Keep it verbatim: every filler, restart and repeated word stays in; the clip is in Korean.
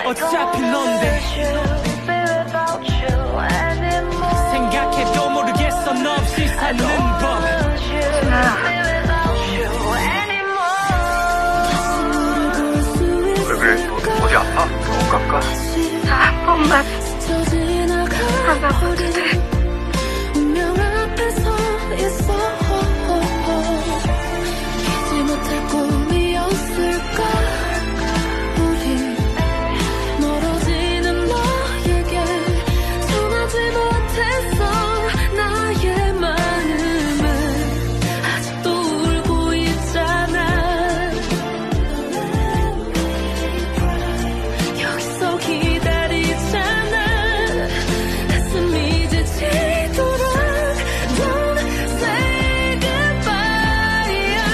어차피 넌데 생각해도 모르겠어 너 없이 사는 법. 왜 그래? 어디 아파? 병원 갈까? 한 번만 하자고 돼.